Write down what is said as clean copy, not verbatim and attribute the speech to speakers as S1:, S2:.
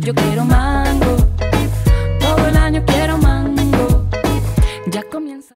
S1: Yo quiero mango, todo el año quiero mango. Ya comienza.